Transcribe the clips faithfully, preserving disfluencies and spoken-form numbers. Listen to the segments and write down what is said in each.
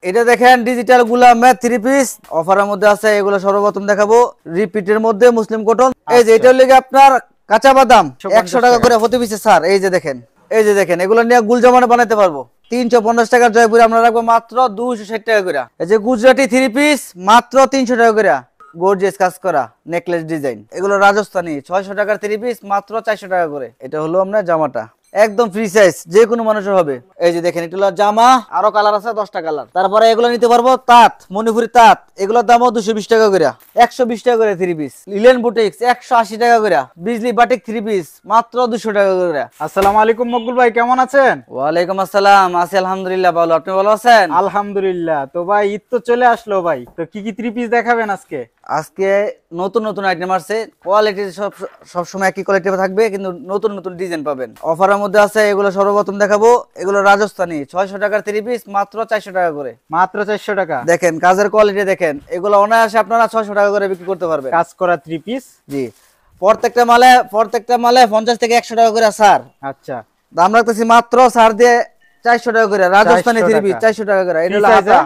এটা দেখেন ডিজিটাল গুলা ম্যাথ থ্রি পিস অফারের মধ্যে আছে। এগুলো সর্বপ্রথম দেখাবো রিপিটের মধ্যে মুসলিম কটন। এই যে এটা লেগে আপনার কাঁচা বাদাম একশো টাকা করে প্রতি পিসে স্যার। এই যে দেখেন, এই যে দেখেন এগুলো নিয়ে গুলজামানে বানাতে পারবো। তিনশো পঞ্চাশ টাকার জয়পুরি আমরা রাখবো মাত্র দুইশো ষাট টাকা করে। এই যে গুজরাটি থ্রি পিস মাত্র তিনশো টাকা করে, গর্জিয়াস কাজ করা নেকলেস ডিজাইন। এগুলো রাজস্থানি ছয়শো টাকার থ্রি পিস মাত্র চারশো টাকা করে। এটা হলো আপনার জামাটা একদম ফ্রি সাইজ, যে কোনো মানুষের হবে। এই যে দেখেন এটা হলো জামা, আরো কালার আছে দশটা কালার। তারপরে এগুলো নিতে পারবো তাঁত, মণিপুরি তাঁত, এগুলোর দামও দুশো বিশ টাকা করে, একশো বিশ টাকা করে থ্রি পিস। লিলেন বুটিক্স একশো আশি টাকা করে, বিজলি বাটিক থ্রি পিস মাত্র দুশো টাকা করে। আসসালামু আলাইকুম মকবুল ভাই, কেমন আছেন? ওয়ালাইকুম আসসালাম, আছি আলহামদুলিল্লাহ ভালো। আপনি ভালো আছেন? আলহামদুলিল্লাহ। তো ভাই ঈদ তো চলে আসলো ভাই, তো কি কি থ্রি পিস দেখাবেন আজকে? আজকে নতুন নতুন আইটেম আসছে। কোয়ালিটি সব সবসময় একই কোয়ালিটি থাকবে, কিন্তু নতুন নতুন ডিজাইন পাবেন। অফারের মধ্যে আছে। এগুলো সর্বপ্রথম দেখাবো। এগুলো রাজস্থানি ছয়শো টাকার থ্রি পিস মাত্র চারশো টাকা করে। মাত্র চারশো টাকা। দেখেন কাজের কোয়ালিটি দেখেন, এগুলো অনায়াসে আপনারা ছয়শো টাকা করে বিক্রি করতে পারবেন। কাজ করা থ্রি পিস। জি, প্রত্যেকটা মালে প্রত্যেকটা মালে পঞ্চাশ থেকে একশো টাকা করে স্যার। আচ্ছা, দাম রাখতেছি মাত্র স্যার দিয়ে চারশো টাকা করে। রাজস্থানি থ্রি পিস চারশো টাকা করে। এটা হলো হাতা,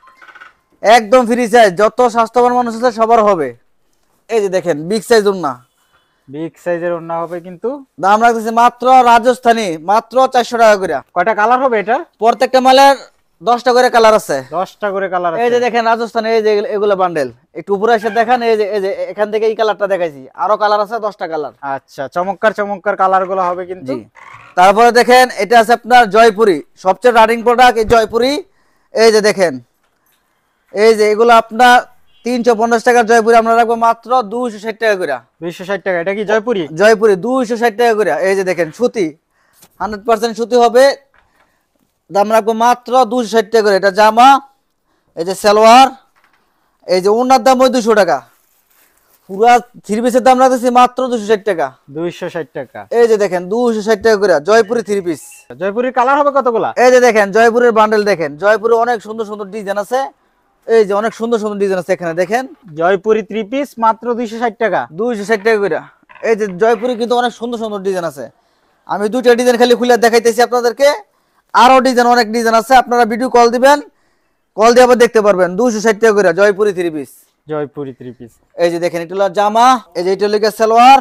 একদম ফ্রি সাইজ, যত স্বাস্থ্যবান মানুষ আছে সবার হবে। এই যে দেখেন বিগ সাইজ ওন্না, বিগ সাইজের ওন্না হবে, কিন্তু দাম রাখতেছি মাত্র রাজস্থানি মাত্র চারশো টাকা করে। কয়টা কালার হবে এটা? প্রত্যেকটা মালের দশটা করে কালার আছে। দশটা করে কালার আছে। এই যে দেখেন রাজস্থানি, এই যে এগুলো বান্ডেল, একটু উপরে এসে দেখেন। এই যে এই যে এখান থেকে এই কালারটা দেখাইছি, আরো কালার আছে দশটা কালার। আচ্ছা, চমৎকার চমৎকার কালার গুলো হবে কিন্তু। তারপরে দেখেন এটা আছে আপনার জয়পুরি, সবচেয়ে রানিং প্রোডাক্ট এই জয়পুরি। এই যে দেখেন, এই যে এগুলো আপনার তিনশো পঞ্চাশ টাকার জয়পুরি আমরা রাখবো মাত্র দুইশো ষাট টাকা করে। দুইশো ষাট টাকা। এটা কি জয়পুরি? জয়পুরি দুইশো ষাট টাকা করে। এই যে দেখেন সুতি, হান্ড্রেড পার্সেন্ট সুতি হবে, দাম রাখবো মাত্র দুইশো ষাট টাকা করে। এটা জামা, এই যে সালোয়ার, এই যে ওনার দাম ওই দুশো টাকা। পুরা থ্রি পিসের দাম রাখতেছি মাত্র দুশো ষাট টাকা। দুইশো ষাট টাকা। এই যে দেখেন দুইশো ষাট টাকা করে জয়পুরি থ্রি পিস। জয়পুরির কালার হবে কতগুলা? এই যে দেখেন জয়পুরের বান্ডেল দেখেন, জয়পুরে অনেক সুন্দর সুন্দর ডিজাইন আছে। এই যে অনেক সুন্দর সুন্দর ডিজাইন আছে এখানে দেখেন। জয়পুরি থ্রি পিস মাত্র দুইশো ষাট টাকা। দুইশো ষাট টাকা করে। এই যে জয়পুরে কিন্তু অনেক সুন্দর সুন্দর ডিজাইন আছে। আমি দুইটা ডিজাইন খালি খুলে দেখাইতেছি আপনাদেরকে, আরো ডিজাইন অনেক ডিজাইন আছে। আপনারা ভিডিও কল দিবেন, কল দিয়ে আবার দেখতে পারবেন। দুইশো ষাট টাকা করে Jaipuri three piece. Jaipuri three piece. এই যে দেখেন এটা হলো জামা, এই যে এটা হলো সালোয়ার,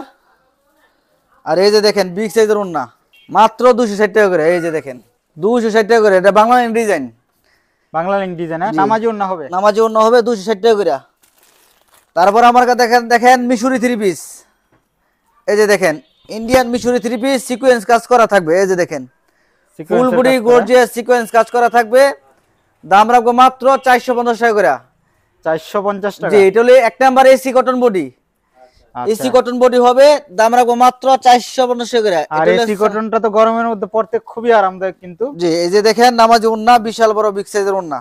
আর এই যে দেখেন বিগ সাইজের ওন্না মাত্র দুইশো ষাট টাকা করে। এই যে দেখেন দুইশো ষাট টাকা করে। এটা Bangla design, Bangla link design. নামাজি ওন্না হবে, নামাজি ওন্না হবে দুইশো ষাট টাকা করে। তারপর আমার কাছে দেখেন দেখেন মিশরি থ্রি পিস। এই যে দেখেন ইন্ডিয়ান মিশরি থ্রি পিস, সিকোয়েন্স কাজ করা থাকবে। এই যে দেখেন ফুল বডি গর্জিয়াস সিকোয়েন্স কাজ করা থাকবে। দাম রাখবো মাত্র চারশো পঞ্চাশ টাকা করে। চারশো পঞ্চাশ টাকা। জি, এটা হলো এক number AC cotton body. AC cotton body হবে, দাম রাখবো মাত্র চারশো পঞ্চাশ টাকা করে। আর এসি কটনটা তো গরমের মধ্যে পরতে খুবই আরামদায়ক কিন্তু। জি, এই যে দেখেন নামাজি ওন্না, বিশাল বড় বিগ সাইজের ওন্না।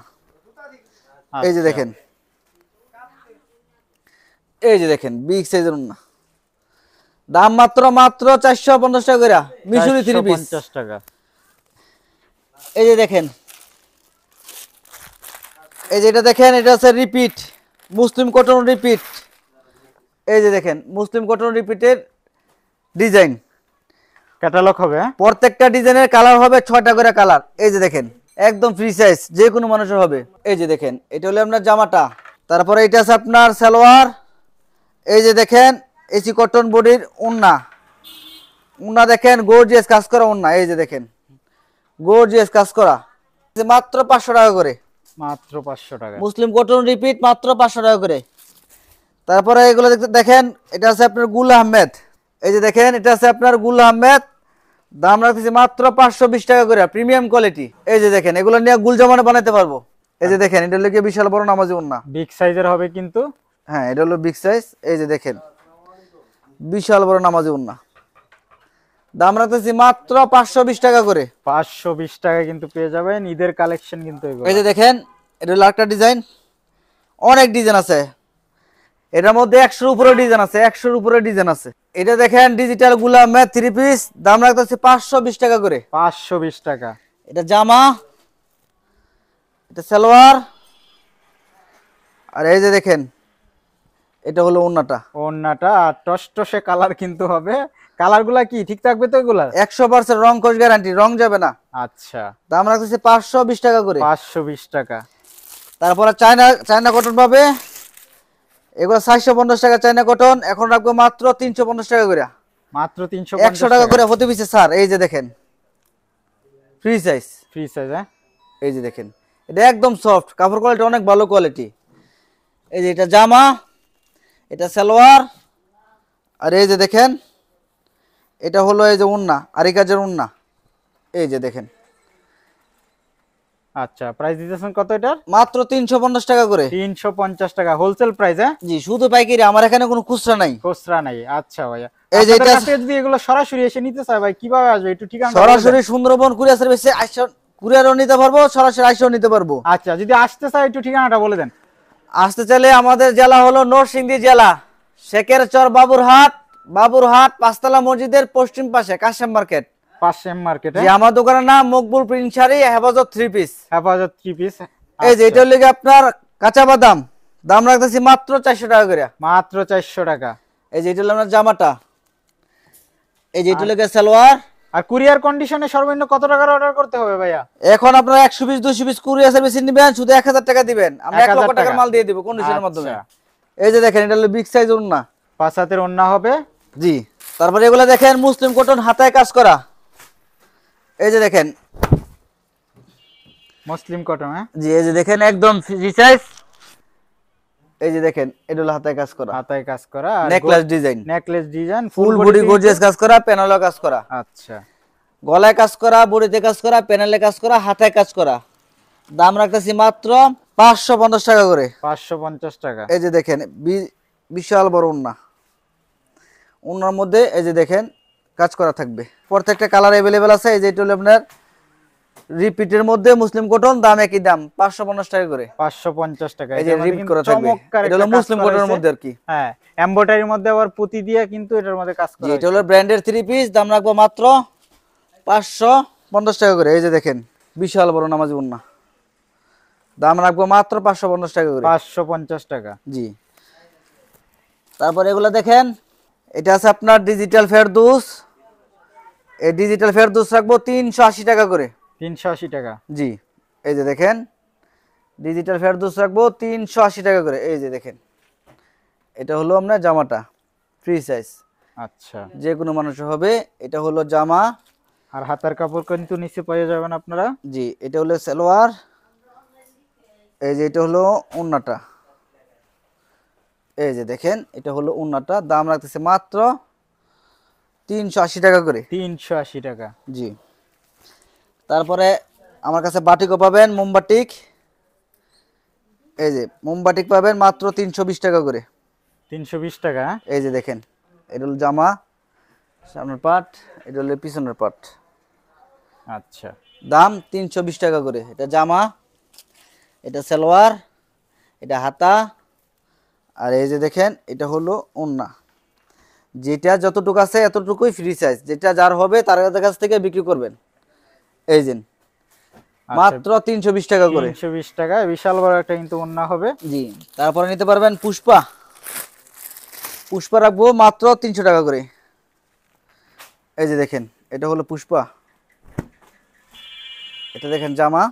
এই যে দেখেন, এই যে দেখেন বিগ সাইজের ওন্না, দাম মাত্র মাত্র চারশো পঞ্চাশ টাকা করে মিশরি থ্রি পিস। পঞ্চাশ টাকা। এই যে দেখেন, এই যে এটা দেখেন, এটা হচ্ছে রিপিট মুসলিম কটন রিপিট। এই যে দেখেন মুসলিম কটন রিপিটের ডিজাইন, ক্যাটালগ হবে। প্রত্যেকটা ডিজাইনের কালার হবে ছয়টা করে কালার। এই যে দেখেন একদম ফ্রি সাইজ, যে কোনো মানুষের হবে। এই যে দেখেন এটা হলো আপনার জামাটা। তারপরে এটা আছে আপনার সালোয়ার। এই যে দেখেন এসি কটন বডির ওন্না, ওন্না দেখেন গর্জিয়াস কাজ করা ওন্না। এই যে দেখেন গর্জিয়াস কাজ করা, মাত্র পাঁচশো টাকা করে। মাত্র পাঁচশো টাকা। মুসলিম কটন রিপিট মাত্র পাঁচশো টাকা করে। তারপরে এগুলো দেখতে দেখেন এটা আছে আপনার গুল আহমেদ। এই যে দেখেন এটা আছে আপনার গুল আহমেদ, দাম রাখতেছি মাত্র পাঁচশো বিশ টাকা করে, প্রিমিয়াম কোয়ালিটি। এই যে দেখেন এগুলো নিয়ে গুলজামানে বানাতে পারবো। এই যে দেখেন এটা হলো বিশাল বড় নামাজি ওন্না, বিগ সাইজের হবে কিন্তু। হ্যাঁ এটা হলো বিগ সাইজ। এই যে দেখেন বিশাল বড় নামাজি ওন্না, দাম রাখতেছি মাত্র পাঁচশো বিশ টাকা করে। পাঁচশো বিশ টাকা কিন্তু পেয়ে যাবেন ঈদের কালেকশন কিন্তু এগুলো। এই যে দেখেন এটা হলো একটা ডিজাইন, অনেক ডিজাইন আছে এটার মধ্যে, একশোর উপরে ডিজাইন আছে, একশোর উপরে ডিজাইন আছে। এটা দেখেন ডিজিটাল গুলা ম্যাথ থ্রি পিস, দাম রাখতেছে পাঁচশো বিশ টাকা করে। পাঁচশো বিশ টাকা। এটা জামা, এটা সালোয়ার, আর এই যে দেখেন এটা হলো ওন্নাটা। ওন্নাটা আর টসটসে কালার কিন্তু হবে। কালার গুলা কি ঠিক থাকবে তো এগুলা? একশো পার্সেন্ট রং কোশ গ্যারান্টি, রং যাবে না। আচ্ছা, দাম রাখতেছে পাঁচশো বিশ টাকা করে। পাঁচশো বিশ টাকা। তারপরে চায়না চায়না কটন পাবে, এগুলো চারশো পঞ্চাশ টাকা চায়না কটন, এখন রাখবো মাত্র তিনশো পঞ্চাশ টাকা করে, মাত্র তিনশো একশো টাকা করে প্রতি পিসে স্যার। এই যে দেখেন ফ্রি সাইজ, ফ্রি সাইজ। হ্যাঁ, এই যে দেখেন এটা একদম সফট, কাপড় কোয়ালিটি অনেক ভালো কোয়ালিটি। এই যে এটা জামা, এটা সালোয়ার, আর এই যে দেখেন এটা হলো এই যে ওন্না, আরি কাজের ওন্না। এই যে দেখেন আচ্ছা, প্রাইস দিতেছেন কত এটার? মাত্র তিনশো পঞ্চাশ টাকা করে। তিনশো পঞ্চাশ টাকা হোলসেল প্রাইস? হ্যাঁ জি, শুধু পাইকারি, আমার এখানে কোনো খুচরা নাই। খুচরা নাই? আচ্ছা ভাইয়া, এই যে আপনাদের এটা কাছে যদি এগুলো সরাসরি এসে নিতে চায় ভাই কিভাবে আসবে একটু ঠিকানা? সরাসরি সুন্দরবন কুরিয়ার সার্ভিসে আইসা কুরিয়ারও নিতে পারবো, সরাসরি আইসাও নিতে পারবো। আচ্ছা, যদি আসতে চায় একটু ঠিকানাটা বলে দেন। আসতে চাইলে আমাদের জেলা হলো নরসিংদী জেলা, শেখেরচর বাবুরহাট, বাবুরহাট পাঁচতলা মসজিদের পশ্চিম পাশে কাশেম মার্কেট। পাশেম মার্কেটে? জি, আমার দোকানের নাম Maqbool print sari, Hefazat three piece. Hefazat three piece. এই যে এটা হলো আপনার কাঁচা বাদাম, দাম রাখতেছি মাত্র চারশো টাকা করে। মাত্র চারশো টাকা। এই যে এটা হলো আপনার জামাটা, এই যে এটা হলো সালোয়ার। আর কুরিয়ার কন্ডিশনে সর্বনিম্ন কত টাকার অর্ডার করতে হবে ভাইয়া? এখন আপনারা একশো পিস দুশো পিস কুরিয়ার সার্ভিস নিবেন, শুধু এক হাজার টাকা দিবেন, আমরা এক লক্ষ টাকার মাল দিয়ে দিব কন্ডিশনের মাধ্যমে। এই যে দেখেন এটা হলো বিগ সাইজ ওন্না, পাঁচ হাতের ওন্না হবে। জি। তারপরে এগুলো দেখেন মুসলিম কটন, হাতায় কাজ করা। এই যে দেখেন মুসলিম কটন। হ্যাঁ জি, এই যে দেখেন একদম ফ্রি সাইজ। এই যে দেখেন এটা হলো হাতায় কাজ করা, হাতায় কাজ করা, necklace design, necklace design, full body gorgeous কাজ করা, প্যানেলে কাজ করা। আচ্ছা, গলায় কাজ করা, বডিতে কাজ করা, প্যানেলে কাজ করা, হাতায় কাজ করা। দাম রাখতেছি মাত্র পাঁচশো পঞ্চাশ টাকা করে। পাঁচশো পঞ্চাশ টাকা। এই যে দেখেন বিশাল বড় ওন্না, ওন্নার মধ্যে এই যে দেখেন কাজ করা থাকবে, প্রত্যেকটা কালার अवेलेबल আছে। এই যে এটা হলো আপনার রিপিটের মধ্যে মুসলিম কটন, দাম একই দাম পাঁচশো পঞ্চাশ টাকা করে। পাঁচশো পঞ্চাশ টাকা। এই যে রিপিট করা থাকবে, এটা হলো মুসলিম কটনের মধ্যে আর কি। হ্যাঁ, এমব্রয়ডারির মধ্যে আবার পুঁতি দিয়ে কিন্তু এটার মধ্যে কাজ করা। জি, এটা হলো ব্র্যান্ডের থ্রি পিস, দাম রাখবো মাত্র পাঁচশো পঞ্চাশ টাকা করে। এই যে দেখেন বিশাল বড় নামাজি ওন্না, দাম রাখবো মাত্র পাঁচশো পঞ্চাশ টাকা করে। পাঁচশো পঞ্চাশ টাকা। জি। তারপর এগুলো দেখেন, এটা আছে আপনার ডিজিটাল ফেরদৌস, এই ডিজিটাল ফেরদৌস রাখবো তিনশো আশি টাকা করে। তিনশো আশি টাকা। জি, এই যে দেখেন ডিজিটাল ফেরদৌস রাখবো তিনশো আশি টাকা করে। এই যে দেখেন এটা হলো আপনার জামাটা, ফ্রি সাইজ, আচ্ছা, যে কোনো মানুষের হবে। এটা হলো জামা, আর হাতার কাপড় কিন্তু নিচে পেয়ে যাবেন আপনারা। জি। এটা হলো সালোয়ার, এই যে এটা হলো ওন্নাটা। এই যে দেখেন এটা হলো ওন্নাটা, দাম রাখতেছে মাত্র তিনশো আশি টাকা করে। তিনশো আশি টাকা। জি। তারপরে আমার কাছে বাটিকও পাবেন, মোমবাটিক। এই যে মোমবাটিক পাবেন মাত্র তিনশো বিশ টাকা করে। তিনশো বিশ টাকা। এই যে দেখেন এটা হলো জামা, সামনের পাট, এটা হলো পিছনের পাট। আচ্ছা, দাম তিনশো বিশ টাকা করে। এটা জামা, এটা সালোয়ার, এটা হাতা, আর এই যে দেখেন এটা হলো ওন্না। যেটা যতটুকু আছে এতটুকুই ফ্রি সাইজ, যেটা যার হবে তার কাছ থেকে বিক্রি করবেন। এই যে মাত্র তিনশো বিশ টাকা করে। তিনশো বিশ টাকা, বিশাল বড় একটা কিন্তু ওন্না হবে। জি। তারপরে নিতে পারবেন পুষ্পা, পুষ্পা রাখবো মাত্র তিনশো টাকা করে। এই যে দেখেন এটা হলো পুষ্পা, এটা দেখেন জামা,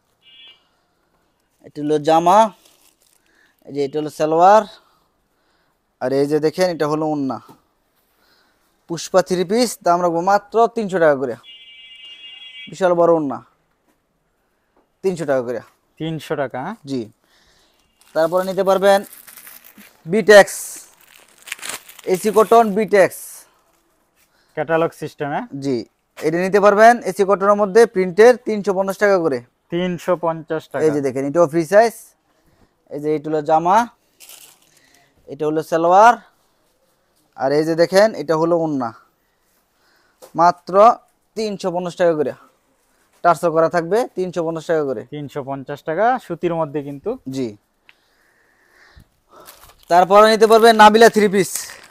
এটা হলো জামা, এই যে এটা হলো সালোয়ার, আর এই যে দেখেন এটা হলো ওন্না। পুষ্পা থ্রি পিস, দাম রাখবো মাত্র তিনশো টাকা করে। বিশাল বড় ওন্না, তিনশো টাকা করে। তিনশো টাকা। জি। তারপরে নিতে পারবেন Bitex, AC cotton Bitex catalogue সিস্টেমে। জি, এটা নিতে পারবেন এসি কটনের মধ্যে প্রিন্টের, তিনশো পঞ্চাশ টাকা করে। তিনশো পঞ্চাশ টাকা। এই যে দেখেন এটাও ফ্রি সাইজ। এই যে এটা হলো জামা, এটা হলো সালোয়ার, আর এই যে দেখেন এটা হলো ওন্না, মাত্র তিনশো পঞ্চাশ টাকা করে। টার্সেল করা থাকবে, তিনশো পঞ্চাশ টাকা করে। তিনশো পঞ্চাশ টাকা সুতির মধ্যে কিন্তু। জি। তারপরে নিতে পারবেন নাবিলা থ্রি পিস।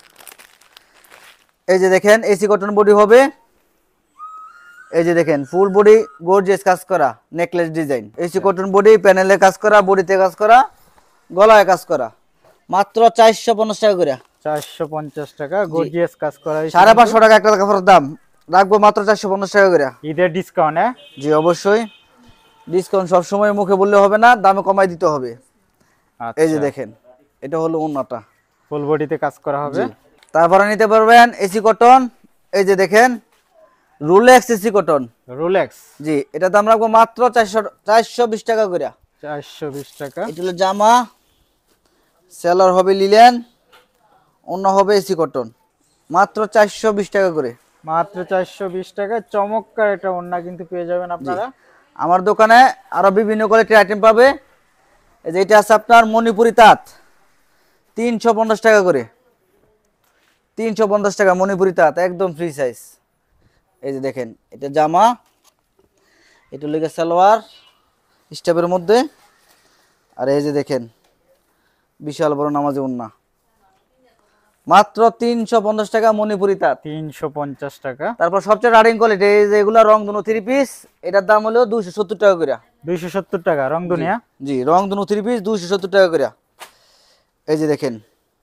এই যে দেখেন এসি কটন বডি হবে, এই যে দেখেন ফুল বডি গর্জিয়াস কাজ করা, necklace design, AC cotton body, প্যানেলে কাজ করা, বডিতে কাজ করা, গলায় কাজ করা, মাত্র চারশো পঞ্চাশ টাকা করে। চারশো পঞ্চাশ টাকা, গর্জিয়াস কাজ করা। সাড়ে পাঁচশো টাকা একটা কাপড়ের দাম, রাখবো মাত্র চারশো পঞ্চাশ টাকা করে। ঈদের ডিসকাউন্ট? হ্যাঁ জি অবশ্যই। ডিসকাউন্ট সবসময় মুখে বললে হবে না, দামে কমাই দিতে হবে। এই যে আচ্ছা, দেখেন, এটা হলো ওন্নাটা। ফুল বডিতে কাজ করা হবে। জি। তারপরে নিতে পারবেন এসি কটন। এই যে দেখেন, রুলেক্স এসি কটন। রোলেক্স। জি, এটা দাম রাখবো মাত্র চারশো চারশো বিশ টাকা করে। চারশো বিশ টাকা। এটা হলো জামা, সেলার হবে লিলেন, অন্য হবে এসি কটন, মাত্র চারশো বিশ টাকা করে। মাত্র চারশো বিশ টাকা চমৎকার এটা ওড়না কিন্তু পেয়ে যাবেন আপনারা। আমার দোকানে আরো বিভিন্ন কোয়ালিটির আইটেম পাবে। এই যে এটা আছে আপনার মণিপুরি তাঁত, তিনশো পঞ্চাশ টাকা করে। তিনশো পঞ্চাশ টাকা মণিপুরি তাঁত, একদম ফ্রি সাইজ। এই যে দেখেন, এটা জামা, এটা লেগে সালোয়ার স্টেপের মধ্যে। আর এই যে দেখেন, বিশাল বড় নামাজি ওন্না, মাত্র তিনশো পঞ্চাশ টাকা মণিপুরি তাঁত। তিনশো পঞ্চাশ টাকা। তারপর সবচেয়ে রানিং কোয়ালিটি এই যে এগুলা রংধনু থ্রি পিস, এটার দাম হলো দুইশো সত্তর টাকা করে। দুইশো সত্তর টাকা রং দুনিয়া। জি, রংধনু থ্রি পিস দুইশো সত্তর টাকা করে। এই যে দেখেন,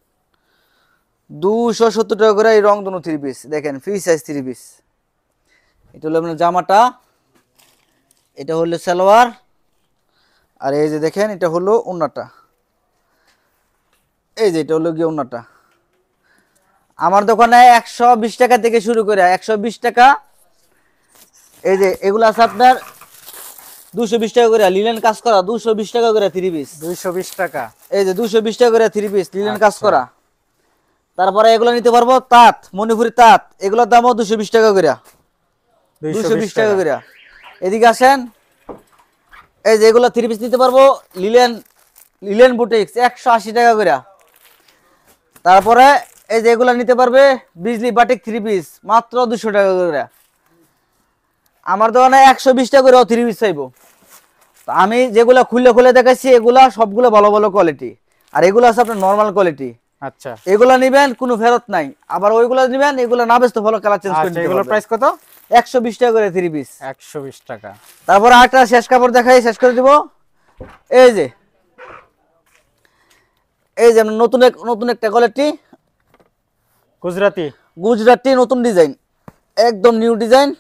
দুইশো সত্তর টাকা করে এই রংধনু থ্রি পিস, দেখেন ফ্রি সাইজ থ্রি পিস। এটা হলো আপনার জামাটা, এটা হলো সালোয়ার, আর এই যে দেখেন এটা হলো ওন্নাটা। এই যে এটা হলো গিয়ে ওন্নাটা। আমার দোকানে একশো বিশ টাকা থেকে শুরু করে একশো বিশ টাকা। এই যে এগুলো আছে আপনার দুশো বিশ টাকা করে লিলেন কাজ করা, দুশো বিশ টাকা করে থ্রি পিস। দুইশো বিশ টাকা। এই যে দুশো বিশ টাকা করে থ্রি পিস লিলেন কাজ করা। তারপরে এগুলো নিতে পারবো তাঁত, মণিপুরি তাঁত, এগুলোর দামও দুশো বিশ টাকা করে। দুশো বিশ টাকা করে। এদিকে আসেন, এই যে এগুলো থ্রি পিস নিতে পারবো লিলেন, লিলেন বুটিক্স একশো আশি টাকা করে। তারপরে এই যে এগুলো নিতে পারবে বিজলি বাটিক থ্রি পিস, মাত্র দুশো টাকা করে। আমার দোকানে একশো বিশ টাকা করে থ্রি পিস চাইবো। তো আমি যেগুলো খুলে খুলে দেখাচ্ছি এগুলা সবগুলো ভালো ভালো কোয়ালিটি, আর এগুলো আছে আপনার নর্মাল কোয়ালিটি। আচ্ছা, এগুলা নিবেন কোনো ফেরত নাই, আবার ওইগুলো নিবেন এগুলো না বেচতে ভালো কালার চেঞ্জ করে আচ্ছা, দিতে এগুলোর পারবেন। প্রাইস কত? একশো বিশ টাকা করে থ্রি পিস। একশো বিশ টাকা। তারপর আরেকটা শেষ কাপড় দেখাই, শেষ করে দিব। এই যে এই যে নতুন এক নতুন একটা কোয়ালিটি, গুজরাটি। গুজরাটি নতুন ডিজাইন, একদম নিউ ডিজাইন।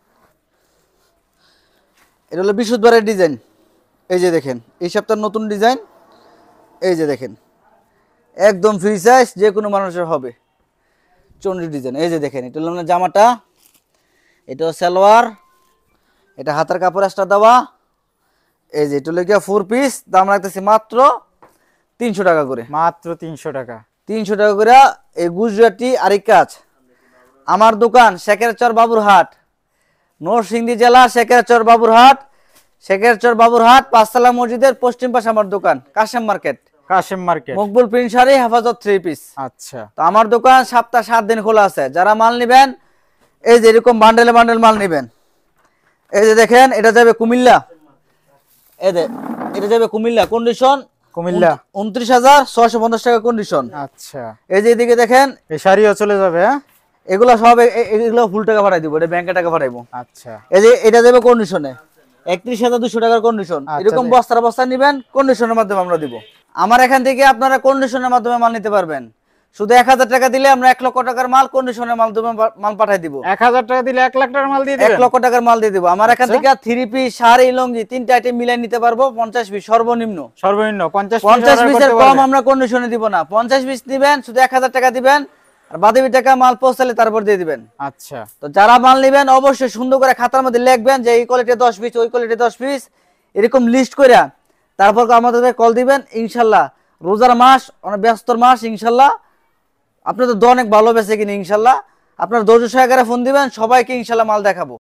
এটা হলো বৃহস্পতিবারের ডিজাইন। এই যে দেখেন, এই সপ্তাহের নতুন ডিজাইন। এই যে দেখেন, একদম ফ্রি সাইজ, যে কোনো মানুষের হবে, চন্ডি ডিজাইন। এই যে দেখেন, এটা হলো আপনার জামাটা, এটা সালোয়ার, এটা হাতের কাপড় এক্সট্রা দেওয়া। এই যে এটা হলো গিয়া ফোর পিস, দাম রাখতেছি মাত্র তিনশো টাকা করে। মাত্র তিনশো টাকা। তিনশো টাকা করে এই গুজরাটি আরেক কাজ। আমার দোকান শেখেরচর বাবুরহাট, নরসিংদী জেলা শেখেরচর বাবুরহাট। শেখেরচর বাবুরহাট পাঁচতলা মসজিদের পশ্চিম পাশে আমার দোকান, Kashem market, Kashem market. Maqbool print sari, Hefazat three piece. আচ্ছা, তো আমার দোকান সপ্তাহ সাত দিন খোলা আছে। যারা মাল নেবেন এই যে এরকম বান্ডেলে বান্ডেল মাল নেবেন। এই যে দেখেন, এটা যাবে কুমিল্লা। এই যে এটা যাবে কুমিল্লা, কন্ডিশন কুমিল্লা উনত্রিশ হাজার ছয়শো পঞ্চাশ টাকা কন্ডিশন। আচ্ছা, এই যে এদিকে দেখেন, এই শাড়িও চলে যাবে। হ্যাঁ, এগুলো সব এ- এ- এগুলো ফুল টাকা পাঠাই দিব, এটা ব্যাংকে টাকা পাঠাইবো। আচ্ছা, এই যে এটা যাবে কন্ডিশনে একত্রিশ হাজার দুশো টাকার কন্ডিশন। আচ্ছা, এরকম জি। বস্তার বস্তা নিবেন, কন্ডিশনের মাধ্যমে আমরা দিব। আমার এখান থেকে আপনারা কন্ডিশনের মাধ্যমে মাল নিতে পারবেন। শুধু এক হাজার টাকা দিলে আমরা এক লক্ষ টাকার মাল কন্ডিশনের মাধ্যমে পা- মাল পাঠাই দিব। এক হাজার টাকা দিলে এক লাখ টাকার মাল দিয়ে এক দিবেন। লক্ষ টাকার মাল দিয়ে দিব। আমার এখান আচ্ছা। থেকে থ্রি পিস, শাড়ি, লঙ্গি তিনটা আইটেম মিলাই নিতে পারবো পঞ্চাশ পিস সর্বনিম্ন। সর্বনিম্ন পঞ্চাশ পঞ্চাশ পিসের কম আমরা কন্ডিশনে দিব না। পঞ্চাশ পিস নিবেন, শুধু এক হাজার টাকা দিবেন, আর বাকি টাকা মাল পৌঁছালে তারপর দিয়ে দিবেন। আচ্ছা, তো যারা মাল নেবেন অবশ্যই সুন্দর করে খাতার মধ্যে লিখবেন যে এই কোয়ালিটি দশ পিস, ওই কোয়ালিটি দশ পিস, এরকম লিস্ট করে তারপর আমাদের কল দিবেন। ইনশাল্লাহ রোজার মাস, অনেক ব্যস্তর মাস, ইনশাল্লাহ আপনাদের তো অনেক ভালো বেঁচে কিনে, ইনশাল্লাহ আপনার ধৈর্য সহকারে ফোন দিবেন, সবাইকে ইনশাল্লাহ মাল দেখাবো।